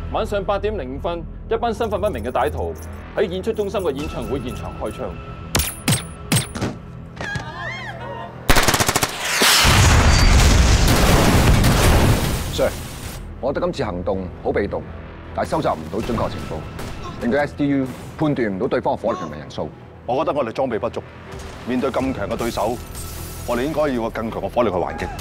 晚上8點05分，一班身份不明嘅歹徒喺演出中心嘅演唱會現場開槍。 Sir， 我覺得今次行動好被動，但係收集唔到準確情報，令到 SDU 判斷唔到對方嘅火力同埋人數。 我覺得我哋裝備不足，面對咁強嘅對手，我哋應該要個更強嘅火力去還擊。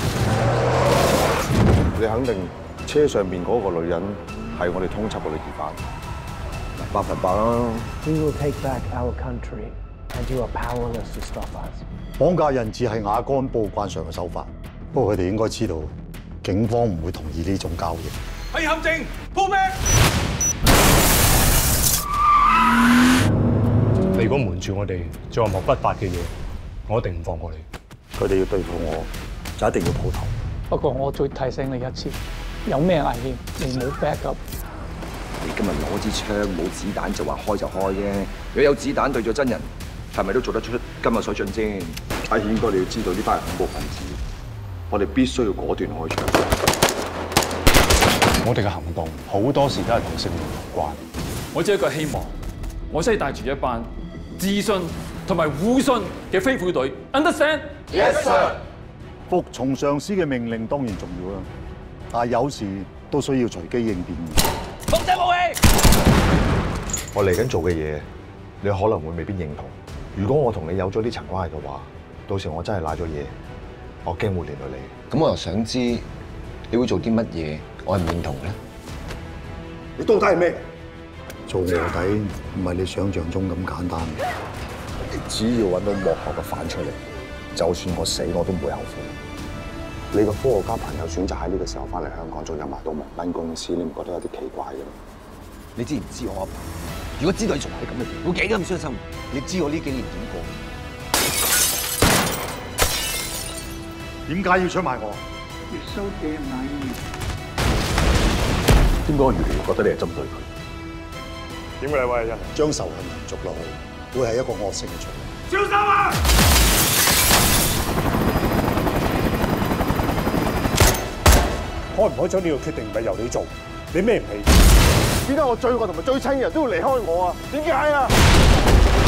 你肯定車上面嗰個女人係我哋通緝嘅女疑犯？100%啦。 We will take back our country, and you are powerless to stop us. 綁架人質係亞干報慣常嘅手法，不過佢哋應該知道，警方唔會同意呢種交易。 係陷阱，撲命！ 你如果瞞住我哋做任何不法嘅嘢，我一定唔放過你。 佢哋要對付我，就一定要抱頭。 不過我再提醒你一次，有咩危險，你冇 back up。 你今日攞支槍冇子彈就話開就開啫，如果有子彈對咗真人，係咪都做得出今日水準先？ 阿顯哥，你要知道呢班係恐怖分子，我哋必須要果斷開槍。 我哋嘅行動好多時都係同性命有關。 我只有一個希望，我真係帶住一班自信同埋互信嘅飛虎隊 ，understand？ Yes sir。 服從上司嘅命令當然重要啦，但係有時都需要隨機應變。 放低武器！ 我嚟緊做嘅嘢，你可能會未必認同。如果我同你有咗呢層關係嘅話，到時我真係賴咗嘢，我驚會連累你。 咁我又想知你會做啲乜嘢，我係唔認同咧。 你到底係咩？ 做臥底唔係你想象中咁簡單嘅。 你只要揾到幕後嘅犯出嚟，就算我死我都唔會後悔。你個科學家朋友選擇喺呢個時候翻嚟香港，仲有埋到航班公司，你唔覺得有啲奇怪嘅咩？ 你知唔知我阿爸？如果知道你仲係咁嘅嘢，會幾咁傷心？你知我呢幾年點過？ 點解要出賣我？ 點解我越嚟越覺得你係針對佢？ 點解你話人？ 將仇恨延續落去，會係一個惡性嘅循環。 小心啊！ 開唔開獎呢個決定唔係由你做，你孭唔起。 點解我最愛同埋最親嘅人都要離開我啊？點解啊？